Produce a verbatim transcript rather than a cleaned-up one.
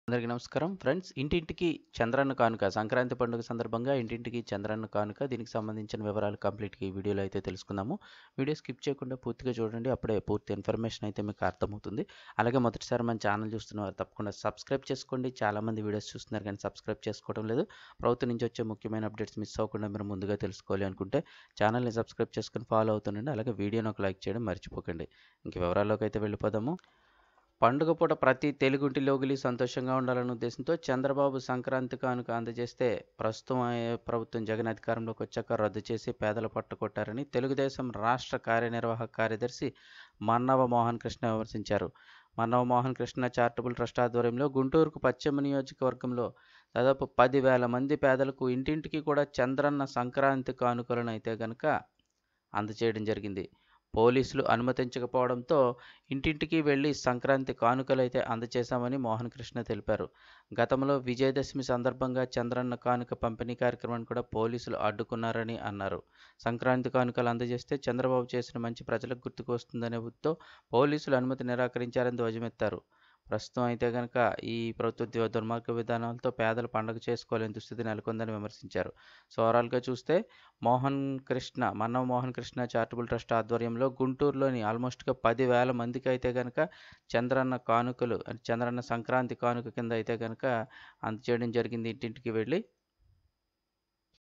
అందరికీ నమస్కారం ఫ్రెండ్స్. ఇంటింటికి చంద్రన్న కానుక సంక్రాంతి పండుగ సందర్భంగా ఇంటింటికి చంద్రన్న కానుక దీనికి సంబంధించిన వివరాలు కంప్లీట్‌గా ఈ వీడియోలో అయితే తెలుసుకుందాము. వీడియో స్కిప్ చేయకుండా పూర్తిగా చూడండి. అప్పుడే పూర్తి ఇన్ఫర్మేషన్ అయితే మీకు అర్థమవుతుంది. అలాగే మొదటిసారి మన ఛానల్ చూస్తున్నవారు తప్పకుండా సబ్స్క్రైబ్ చేసుకోండి. చాలామంది వీడియోస్ చూస్తున్నారు కానీ సబ్స్క్రైబ్ చేసుకోవడం లేదు. ప్రభుత్వం నుంచి వచ్చే ముఖ్యమైన అప్డేట్స్ మిస్ అవ్వకుండా మీరు ముందుగా తెలుసుకోవాలి అనుకుంటే ఛానల్‌ని సబ్స్క్రైబ్ చేసుకొని ఫాలో అవుతుండండి. అలాగే వీడియోని ఒక లైక్ చేయడం మర్చిపోకండి. ఇంక వివరాల్లోకి అయితే వెళ్ళిపోదాము. పండుగ పూట ప్రతి తెలుగుంటిలోగిలి సంతోషంగా ఉండాలనే ఉద్దేశంతో చంద్రబాబు సంక్రాంతి కానుక అందజేస్తే ప్రస్తుతం ఆయే ప్రభుత్వం జగన్ అధికారంలోకి వచ్చాక రద్దు చేసి పేదల పట్టు కొట్టారని తెలుగుదేశం రాష్ట్ర కార్యనిర్వాహక కార్యదర్శి మన్నవ మోహన్ కృష్ణ విమర్శించారు. మన్నవ మోహన్ కృష్ణ చారిటబుల్ ట్రస్ట్ ఆధ్వర్యంలో గుంటూరుకు పశ్చిమ నియోజకవర్గంలో దాదాపు పదివేల మంది పేదలకు ఇంటింటికి కూడా చంద్రన్న సంక్రాంతి కానుకలను అయితే గనక అందజేయడం జరిగింది. పోలీసులు అనుమతించకపోవడంతో ఇంటింటికి వెళ్లి సంక్రాంతి కానుకలైతే అందజేశామని మోహన్ కృష్ణ తెలిపారు. గతంలో విజయదశమి సందర్భంగా చంద్రన్న కానుక పంపిణీ కార్యక్రమాన్ని కూడా పోలీసులు అడ్డుకున్నారని అన్నారు. సంక్రాంతి కానుకలు అందజేస్తే చంద్రబాబు చేసిన మంచి ప్రజలకు గుర్తుకు వస్తుందనే ఉద్దేశంతో పోలీసులు అనుమతి నిరాకరించారని ధ్వజమెత్తారు. ప్రస్తుతం అయితే గనక ఈ ప్రభుత్వ దు దుర్మార్గ విధానాలతో పేదలు పండగ చేసుకోలేని దుస్థితి నెలకొందని విమర్శించారు. సో ఓవరాల్‌గా చూస్తే మోహన్ కృష్ణ మన్నవ మోహన్ కృష్ణ చారిటబుల్ ట్రస్ట్ ఆధ్వర్యంలో గుంటూరులోని ఆల్మోస్ట్‌గా పదివేల మందికైతే గనక చంద్రన్న కానుకలు అంటే చంద్రన్న సంక్రాంతి కానుక కింద అయితే గనక అందజేయడం జరిగింది ఇంటింటికి వెళ్లి.